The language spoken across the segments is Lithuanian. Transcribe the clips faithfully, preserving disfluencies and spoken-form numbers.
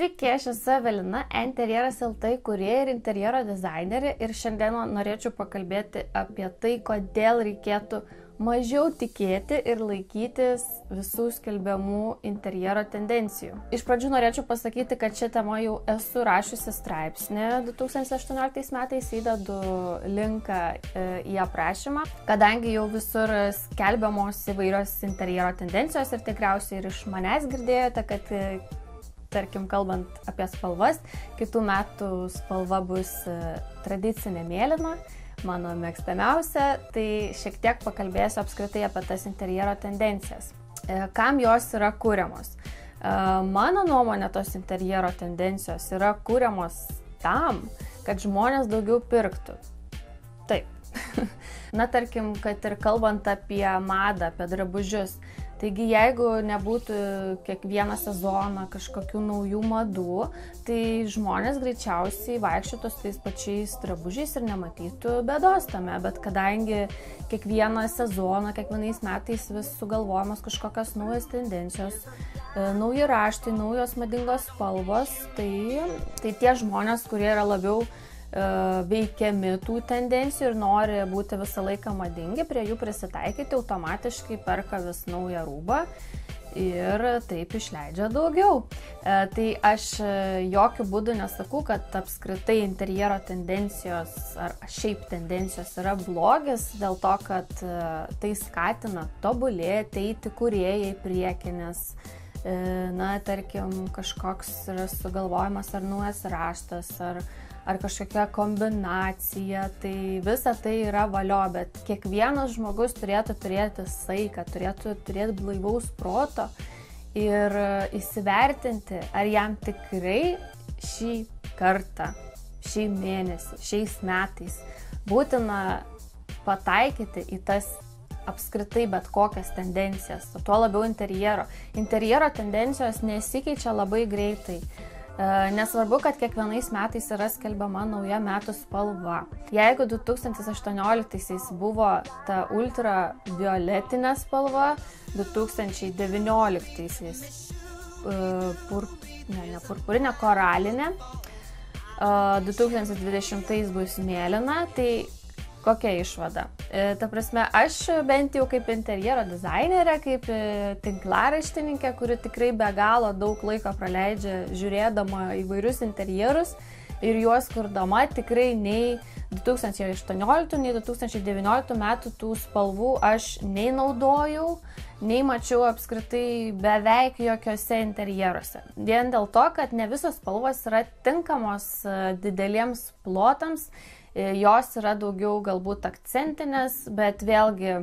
Sveiki, aš esu Evelina, Interjeras L T kūrėja ir interjero dizainerė ir šiandien norėčiau pakalbėti apie tai, kodėl reikėtų mažiau tikėti ir laikytis visų skelbiamų interjero tendencijų. Iš pradžių norėčiau pasakyti, kad šią temą jau esu rašiusi straipsnį du tūkstančiai aštuonioliktais metais, įdedu linką į aprašymą, kadangi jau visur skelbiamos įvairios interjero tendencijos ir tikriausiai ir iš manęs girdėjote, kad tarkim, kalbant apie spalvas, kitų metų spalva bus tradicinė mėlyna, mano mėgstamiausia, tai šiek tiek pakalbėsiu apskritai apie tas interjero tendencijas. Kam jos yra kuriamos? Mano nuomonė, tos interjero tendencijos yra kuriamos tam, kad žmonės daugiau pirktų. Taip. Na, tarkim, kad ir kalbant apie madą, apie drabužius, taigi jeigu nebūtų kiekvieną sezoną kažkokių naujų madų, tai žmonės greičiausiai vaikščiotų su tais pačiais drabužiais ir nematytų bėdos tame, bet kadangi kiekvieną sezoną, kiekvienais metais vis sugalvojamos kažkokios naujos tendencijos, nauji raštai, naujos madingos spalvos, tai, tai tie žmonės, kurie yra labiau veikiami tų tendencijų ir nori būti visą laiką madingi, prie jų prisitaikyti, automatiškai perka vis naują rūbą ir taip išleidžia daugiau. Tai aš jokių būdų nesakau, kad apskritai interjero tendencijos ar šiaip tendencijos yra blogis, dėl to, kad tai skatina tobulėti, eiti kūrėjai prieki, nes na, tarkim, kažkoks yra sugalvojimas ar naujas raštas, ar ar kažkokia kombinacija, tai visa tai yra valio, bet kiekvienas žmogus turėtų turėti saiką, turėtų turėti blaivaus proto ir įsivertinti, ar jam tikrai šį kartą, šį mėnesį, šiais metais būtina pataikyti į tas apskritai bet kokias tendencijas, o tuo labiau interjero. Interjero tendencijos nesikeičia labai greitai. Nesvarbu, kad kiekvienais metais yra skelbiama nauja metų spalva. Jeigu du tūkstančiai aštuonioliktaisiais buvo ta ultravioletinė spalva, du tūkstančiai devynioliktaisiais pur, ne, ne purpurinė, koralinė, du tūkstančiai dvidešimtais bus mėlyna, tai kokia išvada? Ta prasme, aš bent jau kaip interjero dizainerė, kaip tinklaraštininkė, kuri tikrai be galo daug laiko praleidžia žiūrėdama įvairius interjerus ir juos kurdama, tikrai nei du tūkstančiai aštuonioliktų, nei du tūkstančiai devynioliktų metų tų spalvų aš nei naudojau, nei mačiau apskritai beveik jokiuose interjeruose. Vien dėl to, kad ne visos spalvos yra tinkamos dideliems plotams, jos yra daugiau galbūt akcentinės, bet vėlgi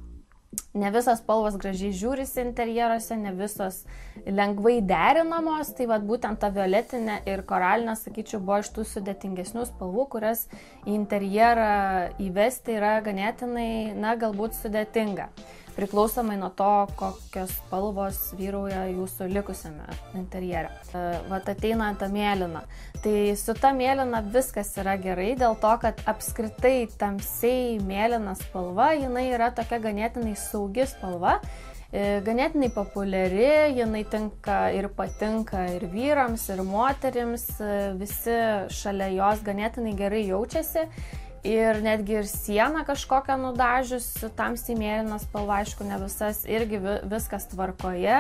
ne visos spalvos gražiai žiūrisi interjeruose, ne visos lengvai derinamos, tai vat būtent ta violetinė ir koralinė, sakyčiau, buvo iš tų sudėtingesnių spalvų, kurias į interjerą įvesti yra ganėtinai, na, galbūt sudėtinga. Priklausomai nuo to, kokios spalvos vyrauja jūsų likusiame interjere. Vat ateina ta mėlyna. Tai su ta mėlyna viskas yra gerai, dėl to, kad apskritai tamsiai mėlyna spalva, jinai yra tokia ganėtinai saugi spalva, ganėtinai populiari, jinai tinka ir patinka ir vyrams, ir moterims, visi šalia jos ganėtinai gerai jaučiasi. Ir netgi ir sieną kažkokią nudažius, tamsiai mėlyna spalva, aišku, ne visas, irgi viskas tvarkoje,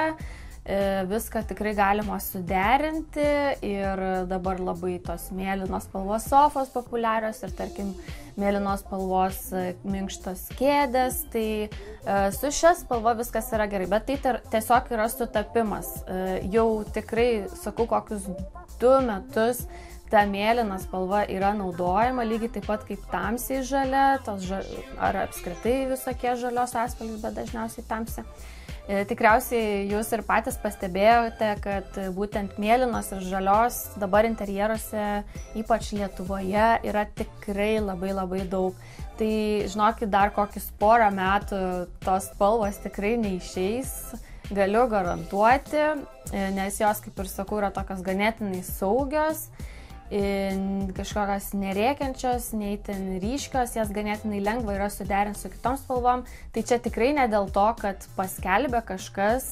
viską tikrai galima suderinti ir dabar labai tos mėlynos spalvos sofos populiarios ir, tarkim, mėlynos spalvos minkštos kėdės, tai su šia spalva viskas yra gerai, bet tai tiesiog yra sutapimas. Jau tikrai, sakau, kokius du metus ta mėlyna spalva yra naudojama, lygiai taip pat kaip tamsiai žalia, tos ža... ar apskritai visokie žalios atspalviai, bet dažniausiai tamsi. E, tikriausiai jūs ir patys pastebėjote, kad būtent mėlynos ir žalios dabar interjeruose, ypač Lietuvoje, yra tikrai labai labai daug. Tai žinokit, dar kokius porą metų tos spalvos tikrai neišeis, galiu garantuoti, nes jos, kaip ir sakau, yra tokios ganėtinai saugios. kažkokios nerėkiančios, neįtin ryškios, jas ganėtinai lengva yra suderinti su kitom spalvom. Tai čia tikrai ne dėl to, kad paskelbė kažkas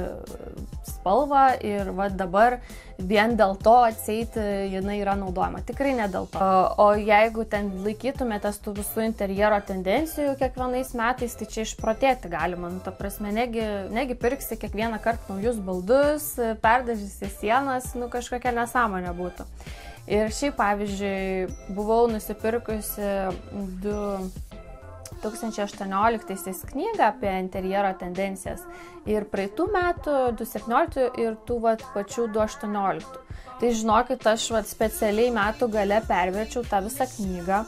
spalvą ir va dabar vien dėl to atseit jinai yra naudojama. Tikrai ne dėl to. O, o jeigu ten laikytumėtės tų visų interjero tendencijų kiekvienais metais, tai čia išprotėti galima. Nu, ta prasme, negi, negi pirksi kiekvieną kartą naujus baldus, perdažysi sienas, nu kažkokia nesąmonė būtų. Ir šiaip, pavyzdžiui, buvau nusipirkusi du tūkstančiai aštuonioliktaisiais knygą apie interjero tendencijas ir praeitų metų du tūkstančiai septynioliktų ir tų vat, pačių du tūkstančiai aštuonioliktų. Tai žinokit, aš vat, specialiai metų gale perverčiau tą visą knygą.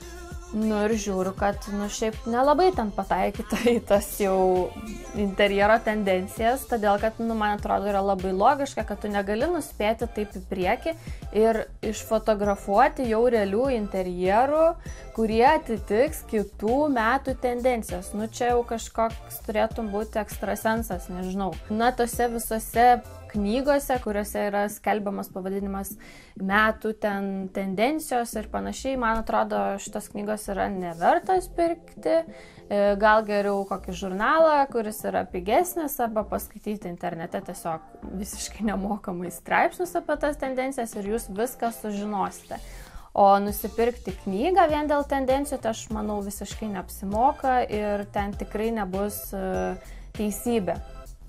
Nu ir žiūriu, kad nu šiaip nelabai ten pataikyta į tas jau interjero tendencijas, todėl kad, nu, man atrodo, yra labai logiška, kad tu negali nuspėti taip į priekį ir išfotografuoti jau realių interjerų, kurie atitiks kitų metų tendencijas. Nu čia jau kažkoks turėtum būti ekstrasensas, nežinau. Na, tose visose knygose, kuriuose yra skelbiamas pavadinimas metų ten tendencijos ir panašiai, man atrodo, šitos knygos yra nevertos pirkti, gal geriau kokį žurnalą, kuris yra pigesnis, arba paskaityti internete tiesiog visiškai nemokamai straipsnius apie tas tendencijas ir jūs viską sužinosite. O nusipirkti knygą vien dėl tendencijų, tai aš manau visiškai neapsimoka ir ten tikrai nebus teisybė.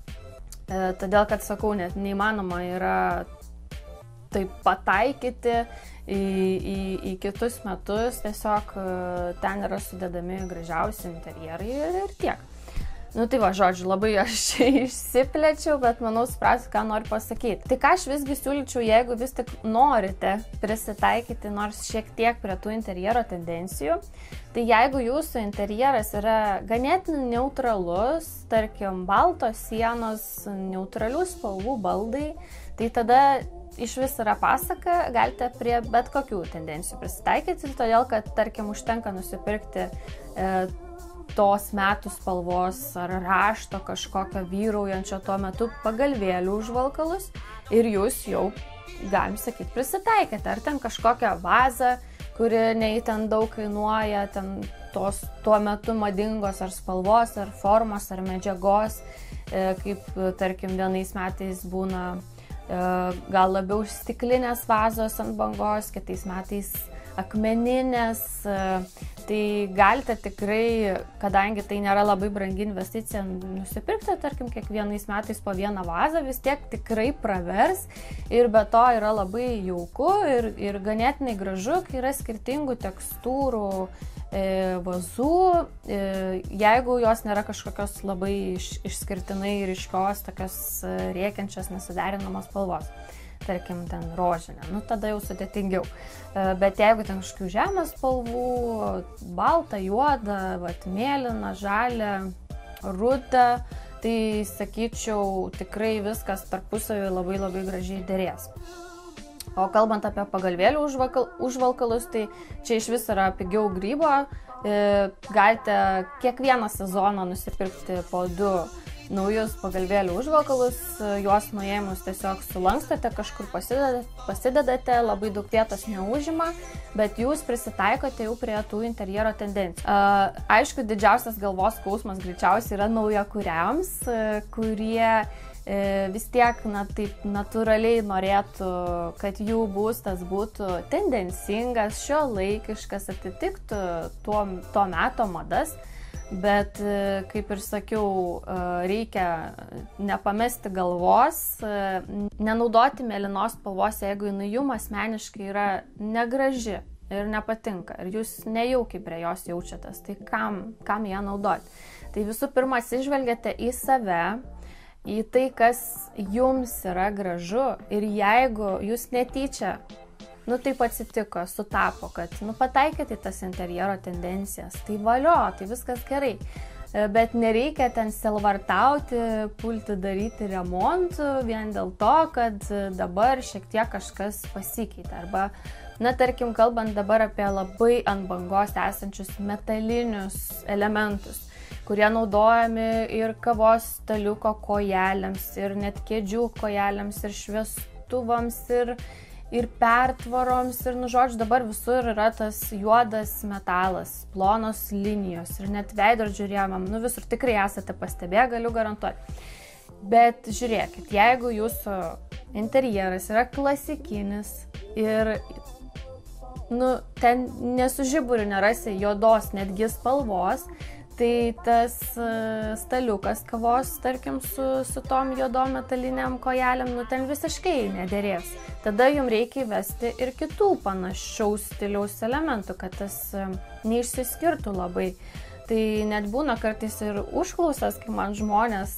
Todėl, kad sakau, net neįmanoma yra taip pataikyti į, į, į kitus metus, tiesiog ten yra sudedami gražiausi interjerai ir, ir tiek. Nu tai va, žodžiu, labai aš čia išsiplečiau, bet manau, suprasiu, ką noriu pasakyti. Tai ką aš visgi siūlyčiau, jeigu vis tik norite prisitaikyti nors šiek tiek prie tų interjero tendencijų, tai jeigu jūsų interjeras yra ganėtinai neutralus, tarkim, baltos sienos, neutralių spalvų baldai, tai tada iš vis yra pasaka, galite prie bet kokių tendencijų prisitaikyti, todėl kad, tarkim, užtenka nusipirkti e, tos metų spalvos ar rašto kažkokio vyraujančio tuo metu pagalvėlių užvalkalus ir jūs jau, galim sakyti, prisitaikėte. Ar ten kažkokią vazą, kuri neįten daug kainuoja, ten tos tuo metu madingos ar spalvos, ar formos, ar medžiagos, kaip, tarkim, vienais metais būna gal labiau stiklinės vazos ant bangos, kitais metais akmeninės, tai galite tikrai, kadangi tai nėra labai brangi investicija, nusipirkti, tarkim, kiekvienais metais po vieną vazą, vis tiek tikrai pravers ir be to yra labai jauku ir, ir ganėtinai gražu, kai yra skirtingų tekstūrų e, vazų, e, jeigu jos nėra kažkokios labai iš, išskirtinai ryškios, tokios rėkiančios, nesuderinamos spalvos. Tarkim, ten rožinė, nu tada jau sudėtingiau. Bet jeigu ten kažkokių žemės spalvų, balta, juoda, vat, mėlyna, žalia, ruda, tai sakyčiau, tikrai viskas tarpusavį labai labai gražiai derės. O kalbant apie pagalvėlių užvalkal, užvalkalus, tai čia iš vis yra pigiau grybo. Galite kiekvieną sezoną nusipirkti po du naujus pagalvėlių užvalkalus, juos nuėmus tiesiog sulankstote, kažkur pasidedate, pasidedate, labai daug vietos neužima, bet jūs prisitaikote jau prie tų interjero tendencijų. Aišku, didžiausias galvos skausmas greičiausiai yra naujakuriams, kurie vis tiek na, taip natūraliai norėtų, kad jų būstas būtų tendencingas, šiuolaikiškas, atitiktų tuo, tuo meto madas. Bet, kaip ir sakiau, reikia nepamesti galvos, nenaudoti mėlynos spalvos, jeigu jinai jums asmeniškai yra negraži ir nepatinka ir jūs nejaukiai prie jos jaučiatės, tai kam, kam ją naudoti? Tai visų pirma, atsižvelgiate į save, į tai, kas jums yra gražu ir jeigu jūs netyčia, nu taip atsitiko, sutapo, kad nu, pataikėte į tas interjero tendencijas, tai valio, tai viskas gerai. Bet nereikia ten selvartauti, pulti daryti remontų vien dėl to, kad dabar šiek tiek kažkas pasikeitė. Arba, na tarkim, kalbant dabar apie labai ant bangos esančius metalinius elementus, kurie naudojami ir kavos staliuko kojelėms, ir net kėdžių kojelėms, ir šviestuvams, ir ir pertvaroms, ir, nu, žodžiu, dabar visur yra tas juodas metalas, plonos linijos ir net veidrodžių rėmam, nu, visur tikrai esate pastebėję, galiu garantuoti. Bet žiūrėkit, jeigu jūsų interjeras yra klasikinis ir, nu, ten nesužiburiu nerasi juodos netgi spalvos, tai tas staliukas kavos, tarkim, su, su tom juodom metaliniam kojelėm, nu, ten visiškai nederės. Tada jums reikia įvesti ir kitų panašaus stiliaus elementų, kad tas neišsiskirtų labai. Tai net būna kartais ir užklausas, kai man žmonės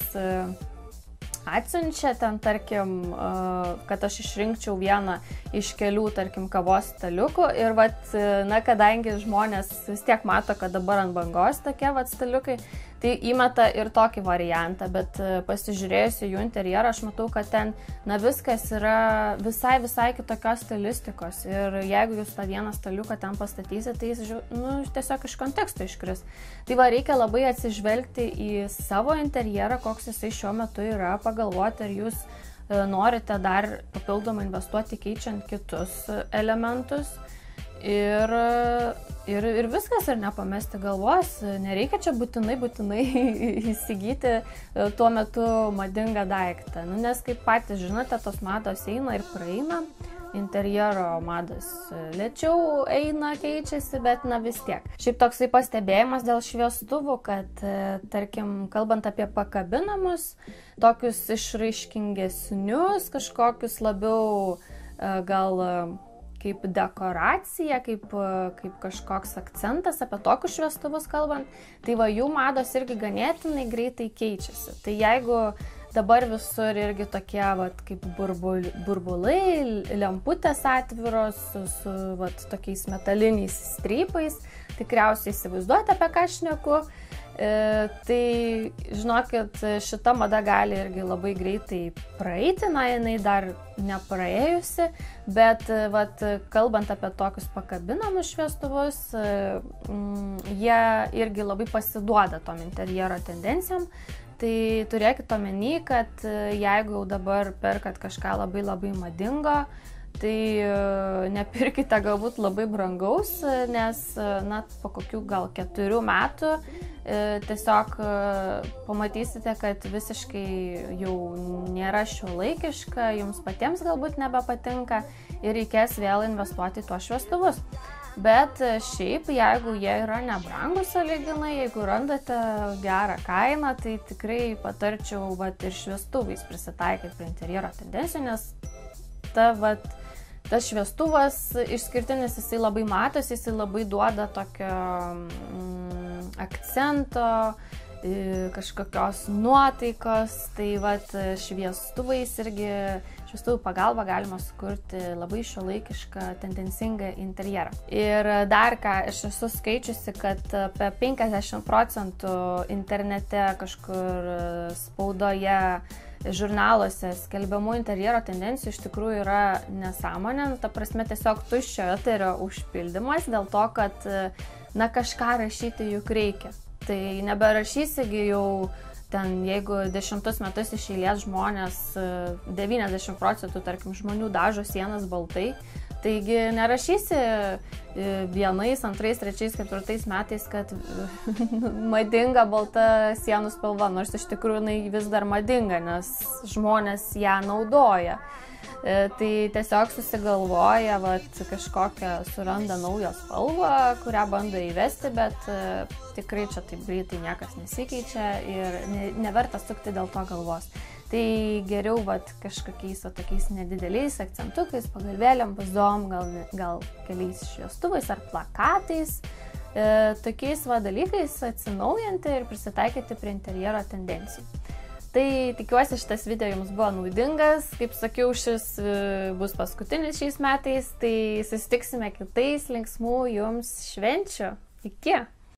atsiunčia ten, tarkim, kad aš išrinkčiau vieną iš kelių, tarkim, kavos staliukų ir, vat, na, kadangi žmonės vis tiek mato, kad dabar ant bangos tokie, vat, staliukai, tai įmeta ir tokį variantą, bet pasižiūrėjus į jų interjerą, aš matau, kad ten, na, viskas yra visai, visai kitokios stilistikos ir jeigu jūs tą vieną staliuką ten pastatysite, tai jis, nu, tiesiog iš konteksto iškris. Tai va, reikia labai atsižvelgti į savo interjerą, koks jisai šiuo metu yra, pagalvoti, ar jūs norite dar papildomai investuoti keičiant kitus elementus ir, ir, ir viskas, ir nepamesti galvos, nereikia čia būtinai, būtinai įsigyti tuo metu madingą daiktą, nu, nes kaip patys žinote, tos mados eina ir praeina, interjero mados lėčiau eina, keičiasi, bet na vis tiek. Šiaip toksai pastebėjimas dėl šviestuvų, kad, tarkim, kalbant apie pakabinamus, tokius išraiškingesnius, kažkokius labiau gal kaip dekoracija, kaip, kaip kažkoks akcentas, apie tokius šviestuvus kalbant, tai va jų mados irgi ganėtinai greitai keičiasi. Tai jeigu dabar visur irgi tokie, vat, kaip burbul, burbulai, lemputės atviros su, su vat, tokiais metaliniais strypais, tikriausiai įsivaizduojate, apie ką šneku. E, tai žinokit, šita mada gali irgi labai greitai praeiti, na, jinai dar nepraėjusi, bet vat, kalbant apie tokius pakabinamus šviestuvus, mm, jie irgi labai pasiduoda tom interjero tendencijom. Tai turėkit omeny, kad jeigu jau dabar perkat kažką labai labai madingo, tai nepirkite galbūt labai brangaus, nes, na, po kokių gal keturių metų tiesiog pamatysite, kad visiškai jau nėra šiuolaikiška, jums patiems galbūt nebepatinka ir reikės vėl investuoti į tuos šviestuvus. Bet šiaip, jeigu jie yra nebrangus sąlyginai, jeigu randate gerą kainą, tai tikrai patarčiau vat, ir šviestuvais prisitaikyti prie interjero tendencijų, nes ta, vat, tas šviestuvas išskirtinis, jisai labai matosi, jisai labai duoda tokio mm, akcento, kažkokios nuotaikos, tai vat, šviestuvais irgi, šviestuvų pagalba galima sukurti labai šiuolaikišką, tendencingą interjerą. Ir dar ką, aš esu skaičiusi, kad apie penkiasdešimt procentų internete kažkur spaudoje, žurnaluose skelbiamų interjero tendencijų iš tikrųjų yra nesąmonė, ta prasme tiesiog tuščio eterio užpildymas dėl to, kad na, kažką rašyti juk reikia. Tai neberašysigi jau ten, jeigu dešimtus metus iš eilės žmonės, devyniasdešimt procentų, tarkim, žmonių dažo sienas baltai, taigi nerašysi vienais, antrais, trečiais, ketvirtais metais, kad madinga balta sienų spalva, nors iš tikrųjų jinai vis dar madinga, nes žmonės ją naudoja. Tai tiesiog susigalvoja, vat, kažkokią suranda naują spalvą, kurią bando įvesti, bet tikrai čia taip greitai niekas nesikeičia ir ne, neverta sukti dėl to galvos. Tai geriau vat, kažkokiais va, tokiais nedideliais akcentukais, pagalvėliam, pazdom, gal, gal keliais šviestuvais ar plakatais, e, tokiais va, dalykais atsinaujinti ir prisitaikyti prie interjero tendencijų. Tai tikiuosi šitas video jums buvo naudingas, kaip sakiau, šis bus paskutinis šiais metais, tai susitiksime kitais linksmų jums švenčių. Iki!